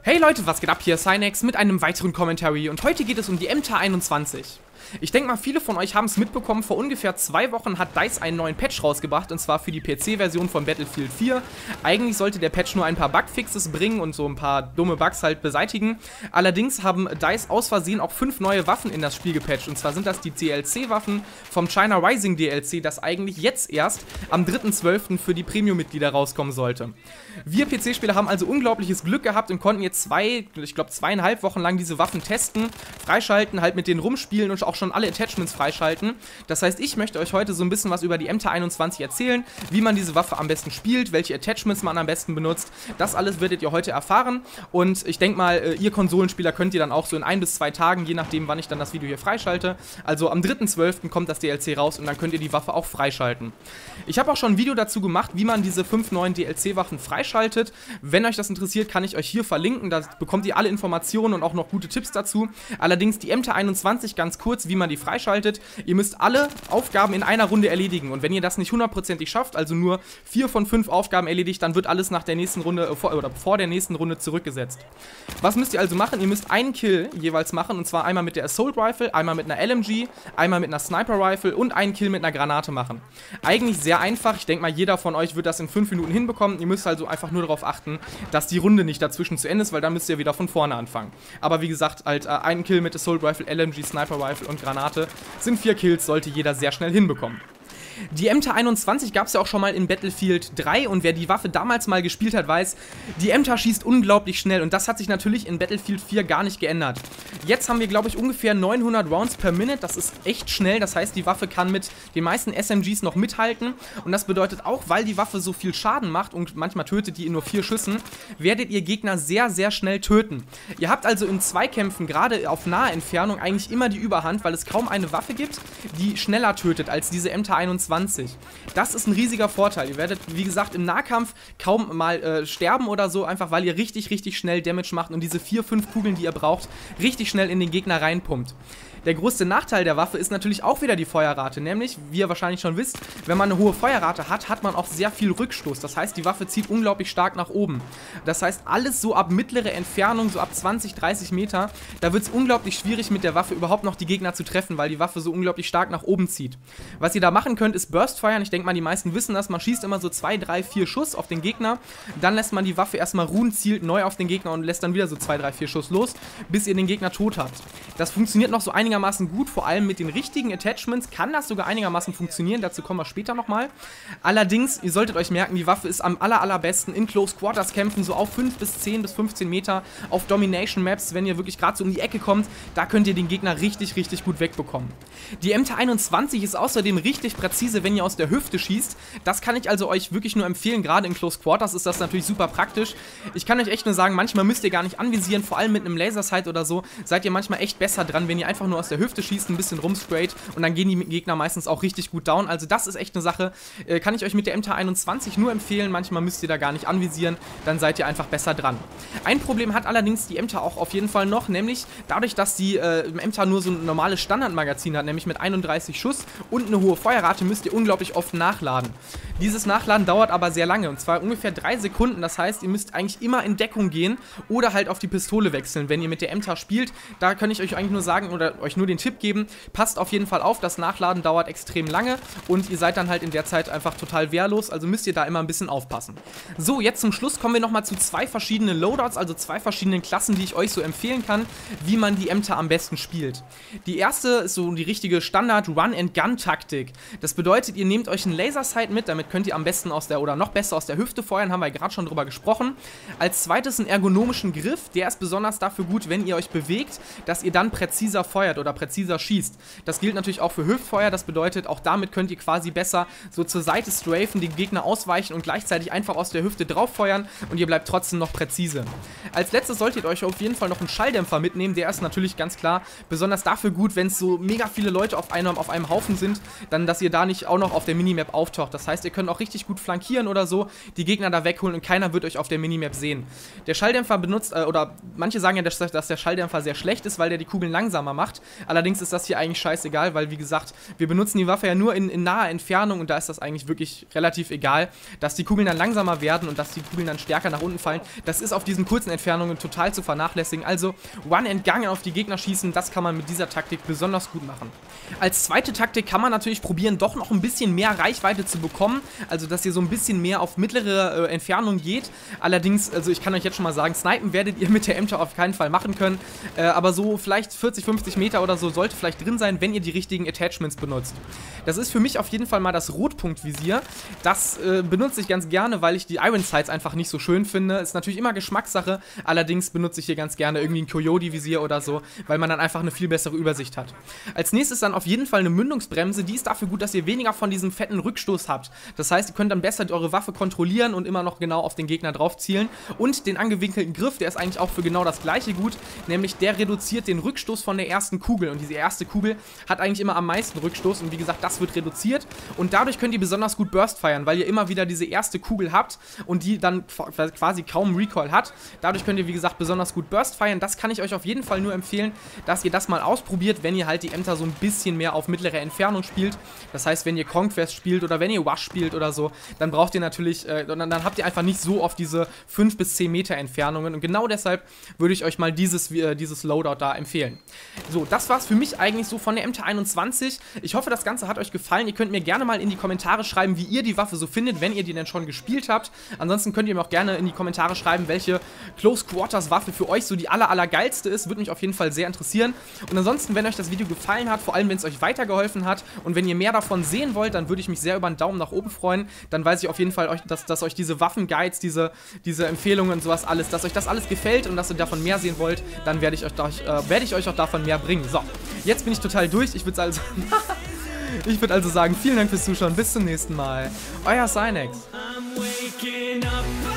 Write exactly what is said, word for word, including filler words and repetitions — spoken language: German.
Hey Leute, was geht ab? Hier ist Cynex mit einem weiteren Commentary und heute geht es um die M T einundzwanzig. Ich denke mal, viele von euch haben es mitbekommen, vor ungefähr zwei Wochen hat DICE einen neuen Patch rausgebracht, und zwar für die P C-Version von Battlefield vier. Eigentlich sollte der Patch nur ein paar Bugfixes bringen und so ein paar dumme Bugs halt beseitigen. Allerdings haben DICE aus Versehen auch fünf neue Waffen in das Spiel gepatcht, und zwar sind das die D L C-Waffen vom China Rising D L C, das eigentlich jetzt erst am dritten zwölften für die Premium-Mitglieder rauskommen sollte. Wir P C-Spieler haben also unglaubliches Glück gehabt und konnten jetzt zwei, ich glaube zweieinhalb Wochen lang diese Waffen testen, freischalten, halt mit denen rumspielen und auch schon alle Attachments freischalten. Das heißt, ich möchte euch heute so ein bisschen was über die M T einundzwanzig erzählen, wie man diese Waffe am besten spielt, welche Attachments man am besten benutzt. Das alles werdet ihr heute erfahren, und ich denke mal, ihr Konsolenspieler könnt ihr dann auch so in ein bis zwei Tagen, je nachdem wann ich dann das Video hier freischalte, also am dritten zwölften kommt das D L C raus und dann könnt ihr die Waffe auch freischalten. Ich habe auch schon ein Video dazu gemacht, wie man diese fünf neuen D L C-Waffen freischaltet. Wenn euch das interessiert, kann ich euch hier verlinken, da bekommt ihr alle Informationen und auch noch gute Tipps dazu. Allerdings die M T einundzwanzig ganz kurz, wie man die freischaltet. Ihr müsst alle Aufgaben in einer Runde erledigen, und wenn ihr das nicht hundertprozentig schafft, also nur vier von fünf Aufgaben erledigt, dann wird alles nach der nächsten Runde, äh, vor, oder vor der nächsten Runde zurückgesetzt. Was müsst ihr also machen? Ihr müsst einen Kill jeweils machen, und zwar einmal mit der Assault Rifle, einmal mit einer L M G, einmal mit einer Sniper Rifle und einen Kill mit einer Granate machen. Eigentlich sehr einfach, ich denke mal, jeder von euch wird das in fünf Minuten hinbekommen. Ihr müsst also einfach nur darauf achten, dass die Runde nicht dazwischen zu Ende ist, weil dann müsst ihr wieder von vorne anfangen. Aber wie gesagt, halt äh, einen Kill mit Assault Rifle, L M G, Sniper Rifle und Granate sind vier Kills, sollte jeder sehr schnell hinbekommen. Die M T einundzwanzig gab es ja auch schon mal in Battlefield drei, und wer die Waffe damals mal gespielt hat, weiß, die M T schießt unglaublich schnell, und das hat sich natürlich in Battlefield vier gar nicht geändert. Jetzt haben wir, glaube ich, ungefähr neunhundert Rounds per Minute, das ist echt schnell, das heißt, die Waffe kann mit den meisten S M Gs noch mithalten, und das bedeutet auch, weil die Waffe so viel Schaden macht und manchmal tötet die in nur vier Schüssen, werdet ihr Gegner sehr, sehr schnell töten. Ihr habt also in Zweikämpfen, gerade auf nahe Entfernung, eigentlich immer die Überhand, weil es kaum eine Waffe gibt, die schneller tötet als diese M T einundzwanzig. Das ist ein riesiger Vorteil. Ihr werdet, wie gesagt, im Nahkampf kaum mal äh, sterben oder so, einfach weil ihr richtig, richtig schnell Damage macht und diese vier, fünf Kugeln, die ihr braucht, richtig schnell in den Gegner reinpumpt. Der größte Nachteil der Waffe ist natürlich auch wieder die Feuerrate, nämlich, wie ihr wahrscheinlich schon wisst, wenn man eine hohe Feuerrate hat, hat man auch sehr viel Rückstoß. Das heißt, die Waffe zieht unglaublich stark nach oben. Das heißt, alles so ab mittlere Entfernung, so ab zwanzig, dreißig Meter, da wird es unglaublich schwierig, mit der Waffe überhaupt noch die Gegner zu treffen, weil die Waffe so unglaublich stark nach oben zieht. Was ihr da machen könnt, ist Burstfeuern. Ich denke mal, die meisten wissen das. Man schießt immer so zwei, drei, vier Schuss auf den Gegner, dann lässt man die Waffe erstmal ruhen, zielt neu auf den Gegner und lässt dann wieder so zwei, drei, vier Schuss los, bis ihr den Gegner tot habt. Das funktioniert noch so einigermaßen gut, vor allem mit den richtigen Attachments kann das sogar einigermaßen funktionieren, dazu kommen wir später nochmal. Allerdings, ihr solltet euch merken, die Waffe ist am aller, allerbesten in Close Quarters Kämpfen, so auf fünf bis zehn bis fünfzehn Meter, auf Domination Maps, wenn ihr wirklich gerade so um die Ecke kommt, da könnt ihr den Gegner richtig, richtig gut wegbekommen. Die M T einundzwanzig ist außerdem richtig präzise, wenn ihr aus der Hüfte schießt. Das kann ich also euch wirklich nur empfehlen, gerade in Close Quarters ist das natürlich super praktisch. Ich kann euch echt nur sagen, manchmal müsst ihr gar nicht anvisieren, vor allem mit einem Lasersight oder so, seid ihr manchmal echt besser dran, wenn ihr einfach nur aus der Hüfte schießt, ein bisschen rumsprayt, und dann gehen die Gegner meistens auch richtig gut down. Also das ist echt eine Sache, äh, kann ich euch mit der M T einundzwanzig nur empfehlen. Manchmal müsst ihr da gar nicht anvisieren, dann seid ihr einfach besser dran. Ein Problem hat allerdings die M T auch auf jeden Fall noch, nämlich dadurch, dass die äh, M T nur so ein normales Standardmagazin hat, nämlich mit einunddreißig Schuss und eine hohe Feuerrate, müsst ihr unglaublich oft nachladen. Dieses Nachladen dauert aber sehr lange, und zwar ungefähr drei Sekunden. Das heißt, ihr müsst eigentlich immer in Deckung gehen oder halt auf die Pistole wechseln, wenn ihr mit der M T spielt. Da kann ich euch eigentlich nur sagen oder euch nur den Tipp geben, passt auf jeden Fall auf, das Nachladen dauert extrem lange und ihr seid dann halt in der Zeit einfach total wehrlos, also müsst ihr da immer ein bisschen aufpassen. So, jetzt zum Schluss kommen wir nochmal zu zwei verschiedenen Loadouts, also zwei verschiedenen Klassen, die ich euch so empfehlen kann, wie man die M T am besten spielt. Die erste ist so die richtige Standard-Run-and-Gun-Taktik. Das bedeutet, ihr nehmt euch einen Lasersight mit, damit könnt ihr am besten aus der, oder noch besser aus der Hüfte feuern, haben wir gerade schon drüber gesprochen. Als zweites einen ergonomischen Griff, der ist besonders dafür gut, wenn ihr euch bewegt, dass ihr dann präziser feuert oder präziser schießt. Das gilt natürlich auch für Hüftfeuer, das bedeutet, auch damit könnt ihr quasi besser so zur Seite strafen, den Gegner ausweichen und gleichzeitig einfach aus der Hüfte drauf feuern, und ihr bleibt trotzdem noch präzise. Als letztes solltet ihr euch auf jeden Fall noch einen Schalldämpfer mitnehmen, der ist natürlich ganz klar besonders dafür gut, wenn es so mega viele Leute auf einem, auf einem Haufen sind, dann, dass ihr da nicht auch noch auf der Minimap auftaucht. Das heißt, ihr könnt können auch richtig gut flankieren oder so, die Gegner da wegholen und keiner wird euch auf der Minimap sehen. Der Schalldämpfer benutzt, äh, oder manche sagen ja, dass, dass der Schalldämpfer sehr schlecht ist, weil der die Kugeln langsamer macht. Allerdings ist das hier eigentlich scheißegal, weil wie gesagt, wir benutzen die Waffe ja nur in, in naher Entfernung und da ist das eigentlich wirklich relativ egal, dass die Kugeln dann langsamer werden und dass die Kugeln dann stärker nach unten fallen. Das ist auf diesen kurzen Entfernungen total zu vernachlässigen. Also One-and-Gang auf die Gegner schießen, das kann man mit dieser Taktik besonders gut machen. Als zweite Taktik kann man natürlich probieren, doch noch ein bisschen mehr Reichweite zu bekommen. Also dass ihr so ein bisschen mehr auf mittlere äh, Entfernung geht. Allerdings, also ich kann euch jetzt schon mal sagen, snipen werdet ihr mit der M T A auf keinen Fall machen können. Äh, aber so vielleicht vierzig, fünfzig Meter oder so sollte vielleicht drin sein, wenn ihr die richtigen Attachments benutzt. Das ist für mich auf jeden Fall mal das Rotpunktvisier. Das äh, benutze ich ganz gerne, weil ich die Iron Sights einfach nicht so schön finde. Ist natürlich immer Geschmackssache. Allerdings benutze ich hier ganz gerne irgendwie ein Coyote-Visier oder so, weil man dann einfach eine viel bessere Übersicht hat. Als nächstes dann auf jeden Fall eine Mündungsbremse. Die ist dafür gut, dass ihr weniger von diesem fetten Rückstoß habt. Das heißt, ihr könnt dann besser eure Waffe kontrollieren und immer noch genau auf den Gegner drauf zielen. Und den angewinkelten Griff, der ist eigentlich auch für genau das gleiche gut, nämlich der reduziert den Rückstoß von der ersten Kugel. Und diese erste Kugel hat eigentlich immer am meisten Rückstoß und wie gesagt, das wird reduziert. Und dadurch könnt ihr besonders gut Burst feiern, weil ihr immer wieder diese erste Kugel habt und die dann quasi kaum Recoil hat. Dadurch könnt ihr, wie gesagt, besonders gut Burst feiern. Das kann ich euch auf jeden Fall nur empfehlen, dass ihr das mal ausprobiert, wenn ihr halt die M T A so ein bisschen mehr auf mittlere Entfernung spielt. Das heißt, wenn ihr Conquest spielt oder wenn ihr Wash spielt oder so, dann braucht ihr natürlich, äh, dann, dann habt ihr einfach nicht so oft diese fünf bis zehn Meter Entfernungen und genau deshalb würde ich euch mal dieses, äh, dieses Loadout da empfehlen. So, das war's für mich eigentlich so von der M T A einundzwanzig. Ich hoffe, das Ganze hat euch gefallen. Ihr könnt mir gerne mal in die Kommentare schreiben, wie ihr die Waffe so findet, wenn ihr die denn schon gespielt habt. Ansonsten könnt ihr mir auch gerne in die Kommentare schreiben, welche Close Quarters Waffe für euch so die aller, aller geilste ist. Würde mich auf jeden Fall sehr interessieren. Und ansonsten, wenn euch das Video gefallen hat, vor allem wenn es euch weitergeholfen hat und wenn ihr mehr davon sehen wollt, dann würde ich mich sehr über einen Daumen nach oben freuen. Dann weiß ich auf jeden Fall, dass, dass euch diese Waffenguides, diese, diese Empfehlungen und sowas alles, dass euch das alles gefällt und dass ihr davon mehr sehen wollt, dann werde ich euch, äh, werde ich euch auch davon mehr bringen. So, jetzt bin ich total durch. Ich würde also, ich würde also sagen, vielen Dank fürs Zuschauen. Bis zum nächsten Mal. Euer Cynex.